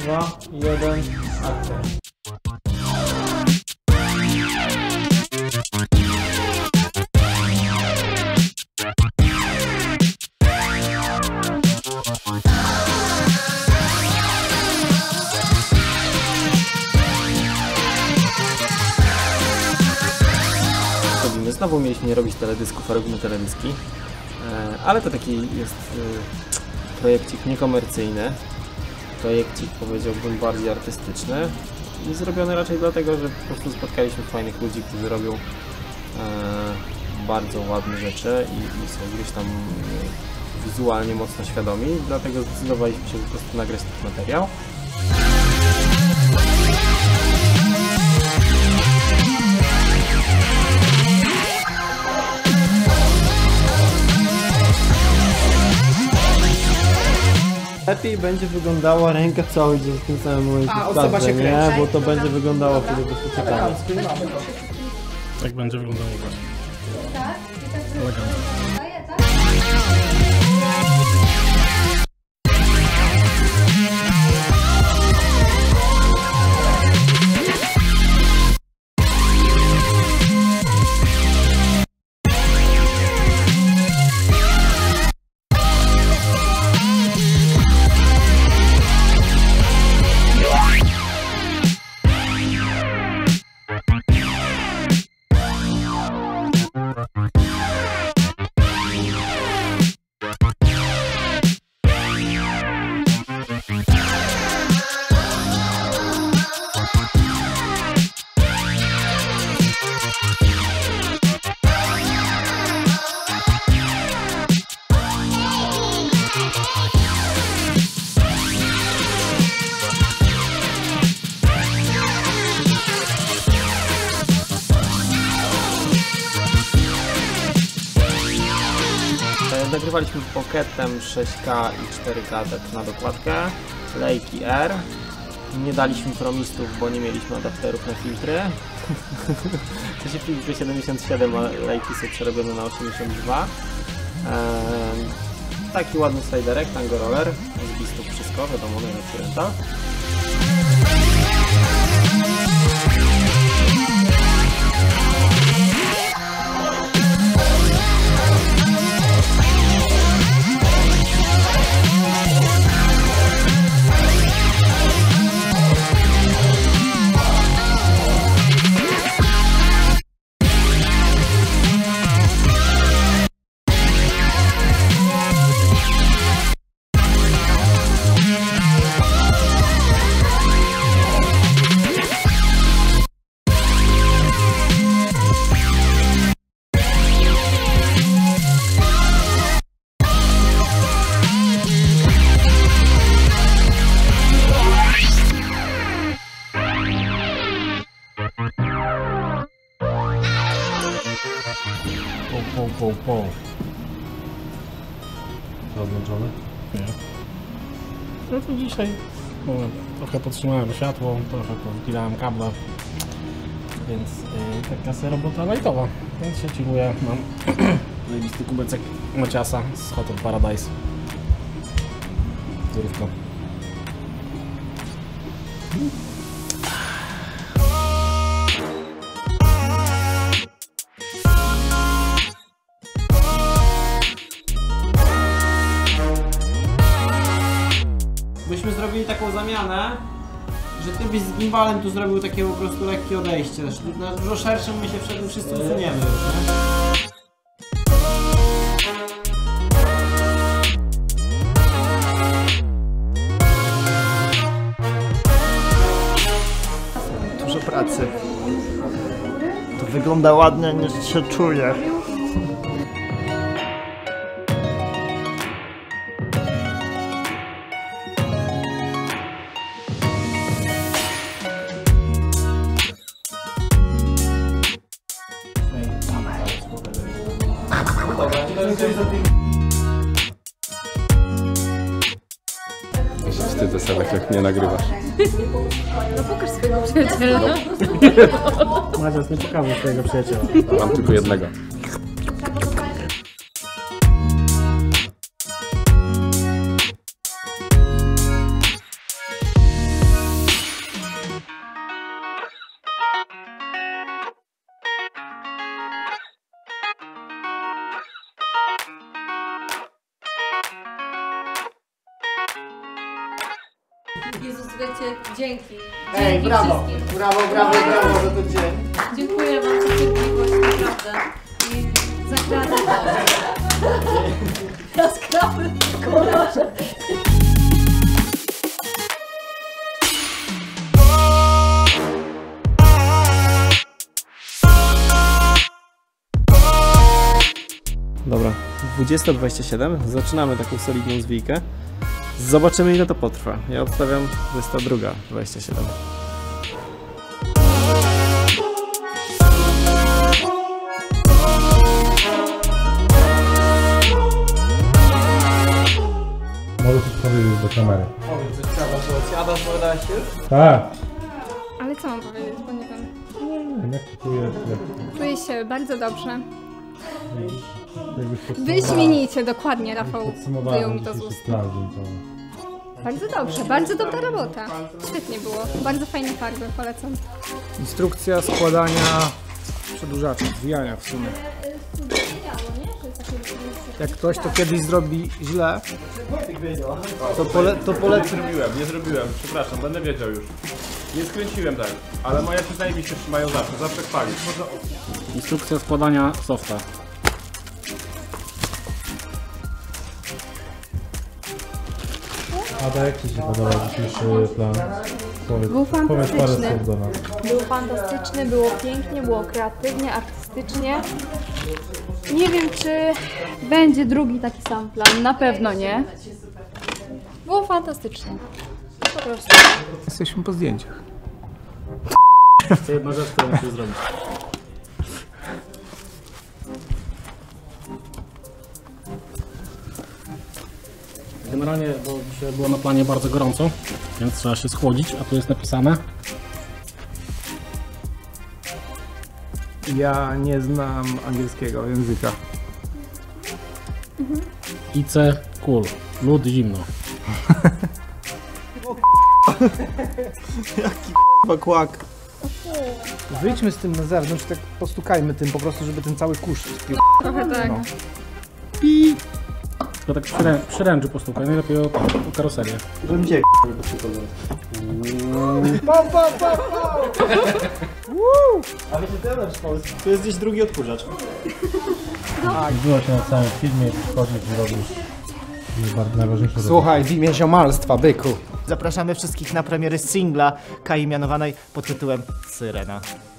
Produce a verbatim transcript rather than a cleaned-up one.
dwa, jeden, akcja. Znowu mieliśmy nie robić teledysków, a robimy teledyski, ale to taki jest projekcik niekomercyjny, projekcik powiedziałbym bardziej artystyczny i zrobiony raczej dlatego, że po prostu spotkaliśmy fajnych ludzi, którzy robią bardzo ładne rzeczy i, i są gdzieś tam wizualnie mocno świadomi, dlatego zdecydowaliśmy się po prostu nagrać ten materiał. Lepiej będzie wyglądała ręka cały dzień w tym samym momencie. A, osoba się kręci. Nie, bo to będzie wyglądało wtedy po prostu ciekawe. Tak będzie wyglądało właśnie. Tak? Elegancko. Nagrywaliśmy Pocketem sześć K i cztery K tak na dokładkę, Leica R. Nie daliśmy promistów, bo nie mieliśmy adapterów na filtry. To się filtry siedemdziesiąt siedem, a Leica są przerobione na osiemdziesiąt dwa. Eee, taki ładny sliderek, Tango Roller, z bistów wszystko, wiadomo, najlepszy rental. Po, po, po. Rozłączony? Nie. No to dzisiaj bo trochę podtrzymałem światło, trochę powpinałem kable, więc yy, taka sobie robota lightowa. Więc się chilluję, mam zajebisty kubecek Maciasa z Hotel Paradise. Zdrówko. Byśmy zrobili taką zamianę, że ty byś z gimbalem tu zrobił takie po prostu lekkie odejście. Na dużo szerszym my się wtedy wszyscy usuniemy już, nie? Dużo pracy. To wygląda ładnie, niż się czuję. Wstydzę sobie, jak nie nagrywasz. No pokaż swojego przyjaciela. Macie, jest nieciekawy swojego przyjaciela. Mam tylko jednego. Jezus, słuchajcie, dzięki. Ej, Dzięki brawo! wszystkim. Brawo, brawo, brawo za ten dzień. Dziękuję wam za cierpliwość, naprawdę. I za kreatywność. Rozkrawy, kuraże. Dobra, dwudziesta dwadzieścia siedem, zaczynamy taką solidną zwijkę. Zobaczymy ile to potrwa. Ja obstawiam dwudziesta druga dwadzieścia siedem. Możesz coś powiedzieć do kamery. Powiedz coś, Adaś, Adaś, opowiadałeś już? Tak. Ale co mam powiedzieć, bo nie wiem. Nie wiem, jak ty czujesz, jak Czuję się bardzo dobrze. jakbyś podsumowała- Wyśmienicie, dokładnie, Rafał wyjął podsumowała mi to z dzisiejszy ust. sprawdzian, to... Bardzo dobrze, bardzo dobra robota. Świetnie było. Bardzo fajne farby, polecam. Instrukcja składania przedłużacza, zwijania w sumie. Jak ktoś to kiedyś zrobi źle, to, pole, to Nie polecam. zrobiłem, nie zrobiłem, przepraszam, będę wiedział już. Nie skręciłem tak, ale moje przynajmniej się trzymają zawsze, zawsze chwali. Instrukcja składania softa. Ada, jak ci się podoba dzisiejszy plan? Powiedz, Był powiedz parę fantastyczny. słów do nas. Był fantastyczny, było pięknie, było kreatywnie, artystycznie. Nie wiem, czy będzie drugi taki sam plan. Na pewno nie. Było fantastycznie. Po prostu. Jesteśmy po zdjęciach. To jedna rzecz, którą musisz zrobić. Generalnie, bo dzisiaj było na planie bardzo gorąco, więc trzeba się schłodzić, a tu jest napisane Ja nie znam angielskiego języka. I C cool, lód zimno. Kłak. Wyjdźmy z tym na zewnątrz, tak postukajmy tym po prostu, żeby ten cały kurz spił. Trochę tak. No. To tak przy, rę- przy ręczu postukaj, najlepiej o, o karoserię. Żebym cię Ale się teraz w Polsce. Tu jest gdzieś drugi odkurzacz. Było się na całym filmie, wchodzisz i robisz najbar- najważniejsze rzeczy. Słuchaj, w imię ziomalstwa, byku. Zapraszamy wszystkich na premiery singla Kai mianowanej pod tytułem Syrena.